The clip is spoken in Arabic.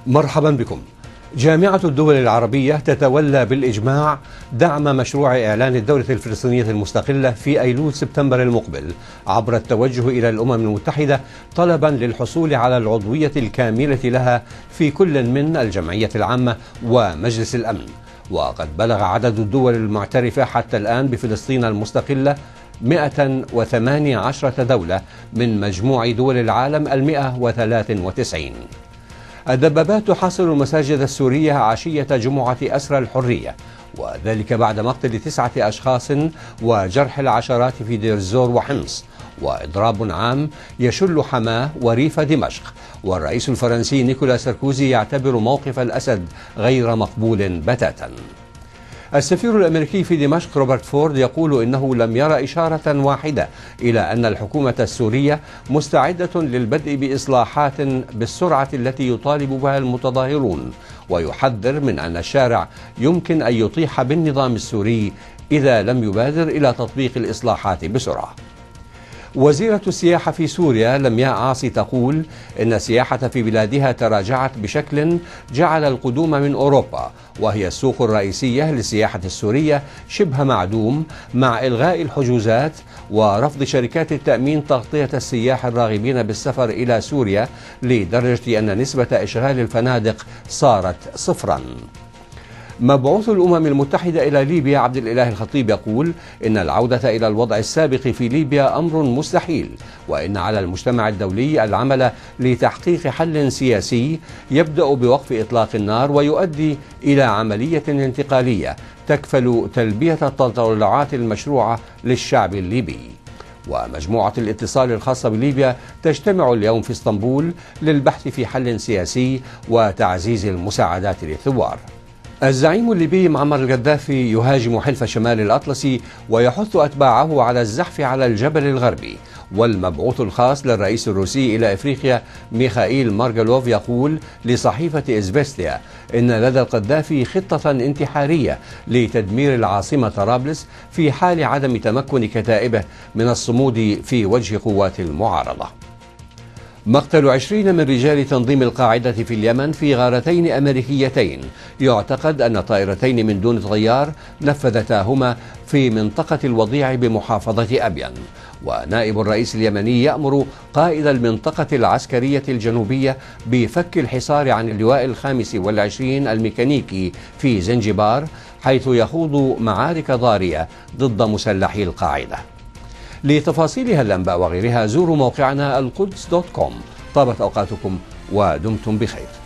مرحبا بكم. جامعة الدول العربية تتولى بالإجماع دعم مشروع إعلان الدولة الفلسطينية المستقلة في أيلول سبتمبر المقبل عبر التوجه إلى الأمم المتحدة طلبا للحصول على العضوية الكاملة لها في كل من الجمعية العامة ومجلس الأمن. وقد بلغ عدد الدول المعترفة حتى الآن بفلسطين المستقلة 118 دولة من مجموع دول العالم 193. الدبابات تحاصر المساجد السورية عشية جمعة أسرى الحرية، وذلك بعد مقتل 9 أشخاص وجرح العشرات في دير الزور وحمص، وإضراب عام يشل حماه وريف دمشق. والرئيس الفرنسي نيكولا ساركوزي يعتبر موقف الأسد غير مقبول بتاتا. السفير الأمريكي في دمشق روبرت فورد يقول إنه لم يرى إشارة واحدة إلى أن الحكومة السورية مستعدة للبدء بإصلاحات بالسرعة التي يطالب بها المتظاهرون، ويحذر من أن الشارع يمكن أن يطيح بالنظام السوري إذا لم يبادر إلى تطبيق الإصلاحات بسرعة. وزيرة السياحة في سوريا لمياء عاصي تقول إن السياحة في بلادها تراجعت بشكل جعل القدوم من أوروبا، وهي السوق الرئيسية للسياحة السورية، شبه معدوم مع إلغاء الحجوزات ورفض شركات التأمين تغطية السياح الراغبين بالسفر إلى سوريا، لدرجة أن نسبة إشغال الفنادق صارت صفرا. مبعوث الأمم المتحدة إلى ليبيا عبد الإله الخطيب يقول إن العودة إلى الوضع السابق في ليبيا أمر مستحيل، وإن على المجتمع الدولي العمل لتحقيق حل سياسي يبدأ بوقف إطلاق النار ويؤدي إلى عملية انتقالية تكفل تلبية التطلعات المشروعة للشعب الليبي. ومجموعة الاتصال الخاصة بليبيا تجتمع اليوم في اسطنبول للبحث في حل سياسي وتعزيز المساعدات للثوار. الزعيم الليبي معمر القذافي يهاجم حلف شمال الأطلسي ويحث أتباعه على الزحف على الجبل الغربي. والمبعوث الخاص للرئيس الروسي إلى إفريقيا ميخائيل مارغلوف يقول لصحيفة إزفستيا إن لدى القذافي خطة انتحارية لتدمير العاصمة طرابلس في حال عدم تمكن كتائبه من الصمود في وجه قوات المعارضة. مقتل 20 من رجال تنظيم القاعدة في اليمن في غارتين أمريكيتين، يعتقد أن طائرتين من دون طيار نفذتاهما في منطقة الوضيع بمحافظة أبين. ونائب الرئيس اليمني يأمر قائد المنطقة العسكرية الجنوبية بفك الحصار عن اللواء 25 الميكانيكي في زنجبار، حيث يخوض معارك ضارية ضد مسلحي القاعدة. لتفاصيل هالأنباء وغيرها زوروا موقعنا القدس.com. طابت أوقاتكم ودمتم بخير.